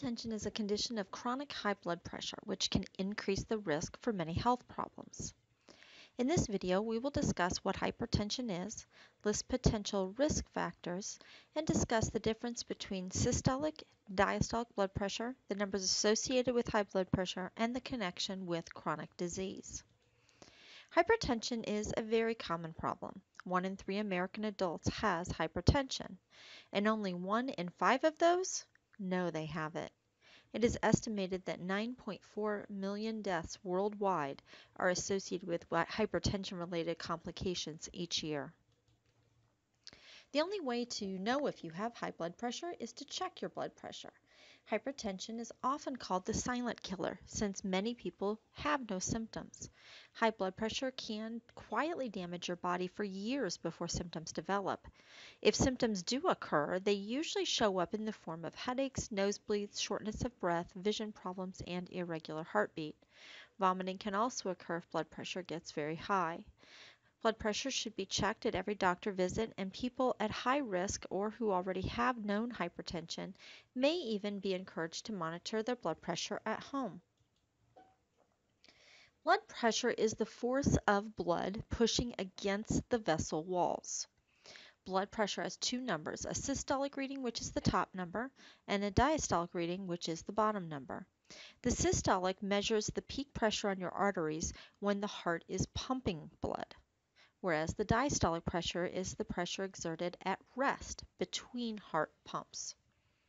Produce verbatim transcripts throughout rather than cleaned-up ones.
Hypertension is a condition of chronic high blood pressure, which can increase the risk for many health problems. In this video, we will discuss what hypertension is, list potential risk factors, and discuss the difference between systolic, diastolic blood pressure, the numbers associated with high blood pressure, and the connection with chronic disease. Hypertension is a very common problem. One in three American adults has hypertension, and only one in five of those know they have it. It is estimated that nine point four million deaths worldwide are associated with hypertension-related complications each year. The only way to know if you have high blood pressure is to check your blood pressure. Hypertension is often called the silent killer since many people have no symptoms. High blood pressure can quietly damage your body for years before symptoms develop. If symptoms do occur, they usually show up in the form of headaches, nosebleeds, shortness of breath, vision problems, and irregular heartbeat. Vomiting can also occur if blood pressure gets very high. Blood pressure should be checked at every doctor visit, and people at high risk or who already have known hypertension may even be encouraged to monitor their blood pressure at home. Blood pressure is the force of blood pushing against the vessel walls. Blood pressure has two numbers, a systolic reading, which is the top number, and a diastolic reading, which is the bottom number. The systolic measures the peak pressure on your arteries when the heart is pumping blood, whereas the diastolic pressure is the pressure exerted at rest between heart pumps.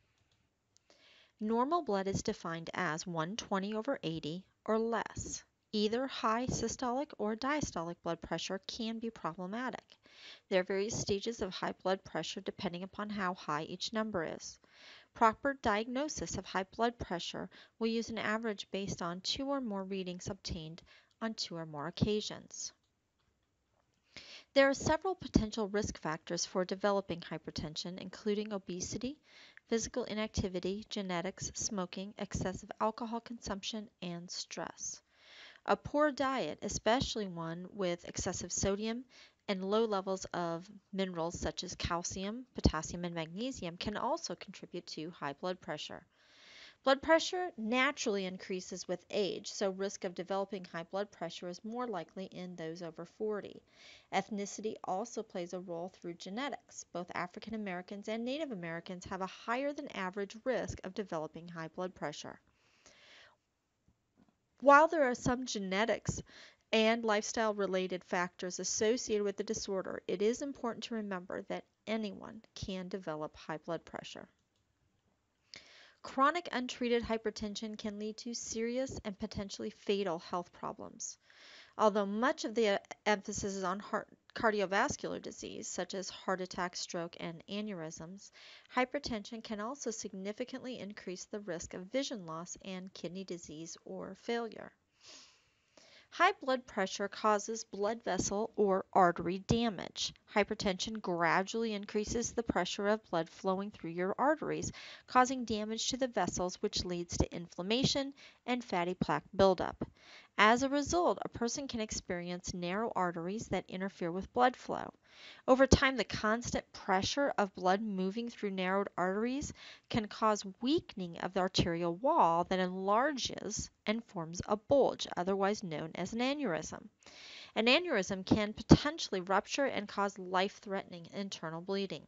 Normal blood is defined as one twenty over eighty or less. Either high systolic or diastolic blood pressure can be problematic. There are various stages of high blood pressure depending upon how high each number is. Proper diagnosis of high blood pressure will use an average based on two or more readings obtained on two or more occasions. There are several potential risk factors for developing hypertension, including obesity, physical inactivity, genetics, smoking, excessive alcohol consumption, and stress. A poor diet, especially one with excessive sodium and low levels of minerals such as calcium, potassium, and magnesium, can also contribute to high blood pressure. Blood pressure naturally increases with age, so risk of developing high blood pressure is more likely in those over forty. Ethnicity also plays a role through genetics. Both African Americans and Native Americans have a higher than average risk of developing high blood pressure. While there are some genetics and lifestyle-related factors associated with the disorder, it is important to remember that anyone can develop high blood pressure. Chronic untreated hypertension can lead to serious and potentially fatal health problems. Although much of the emphasis is on heart, cardiovascular disease, such as heart attack, stroke, and aneurysms, hypertension can also significantly increase the risk of vision loss and kidney disease or failure. High blood pressure causes blood vessel or artery damage. Hypertension gradually increases the pressure of blood flowing through your arteries, causing damage to the vessels, which leads to inflammation and fatty plaque buildup. As a result, a person can experience narrow arteries that interfere with blood flow. Over time, the constant pressure of blood moving through narrowed arteries can cause weakening of the arterial wall that enlarges and forms a bulge, otherwise known as an aneurysm. An aneurysm can potentially rupture and cause life-threatening internal bleeding.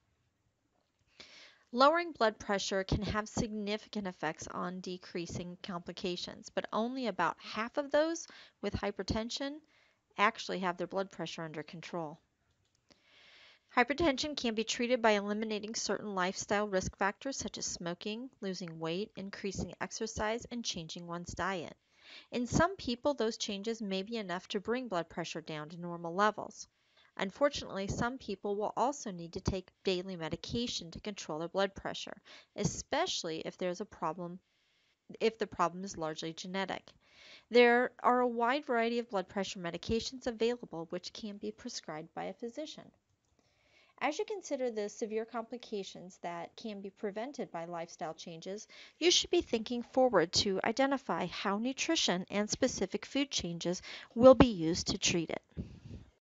Lowering blood pressure can have significant effects on decreasing complications, but only about half of those with hypertension actually have their blood pressure under control. Hypertension can be treated by eliminating certain lifestyle risk factors such as smoking, losing weight, increasing exercise, and changing one's diet. In some people, those changes may be enough to bring blood pressure down to normal levels. Unfortunately, some people will also need to take daily medication to control their blood pressure, especially if there's a problem, if the problem is largely genetic. There are a wide variety of blood pressure medications available which can be prescribed by a physician. As you consider the severe complications that can be prevented by lifestyle changes, you should be thinking forward to identify how nutrition and specific food changes will be used to treat it.